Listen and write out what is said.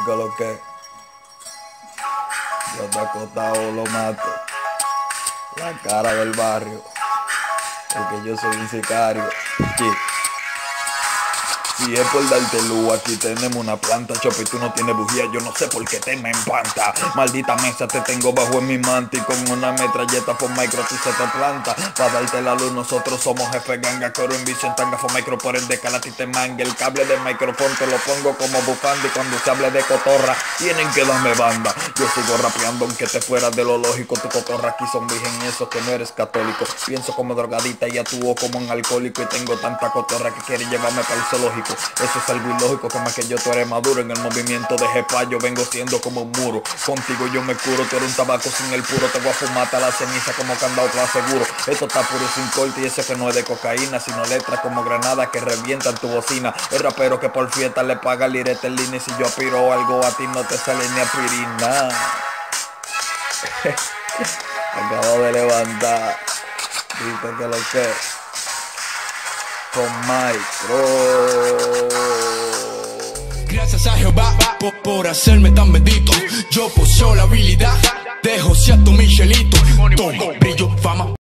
Que lo que yo te acostado lo mato. La cara del barrio, porque yo soy un sicario. Sí. Si es por darte luz, aquí tenemos una planta. Chopi, tú no tienes bujía, yo no sé por qué te me empanta. Maldita mesa, te tengo bajo en mi manta. Y con una metralleta por micro tú se te planta. Para darte la luz, nosotros somos jefe ganga. Coro en visión, tanga for micro por el decal a ti te manga. El cable del micrófono te lo pongo como bufanda. Y cuando se hable de cotorra, tienen que darme banda. Yo sigo rapeando aunque te fueras de lo lógico. Tu cotorra aquí son virgen, eso que no eres católico. Pienso como drogadita y actúo como un alcohólico. Y tengo tanta cotorra que quiere llevarme para el zoológico. Eso es algo ilógico, que más que yo tú eres maduro. En el movimiento de jepa yo vengo siendo como un muro. Contigo yo me curo, tú eres un tabaco sin el puro. Te voy a fumar hasta la ceniza como candado, te lo aseguro. Esto está puro y sin corte y eso que no es de cocaína, sino letras como granadas que revientan tu bocina. El rapero que por fiesta le paga lirete en línea. Y si yo aspiro algo a ti no te sale ni aspirina. Acabo de levantar. Viste que lo que con micro. Gracias a Jehová por hacerme tan bendito. Yo poseo la habilidad de José a tu Michelito. Toma, brillo, fama.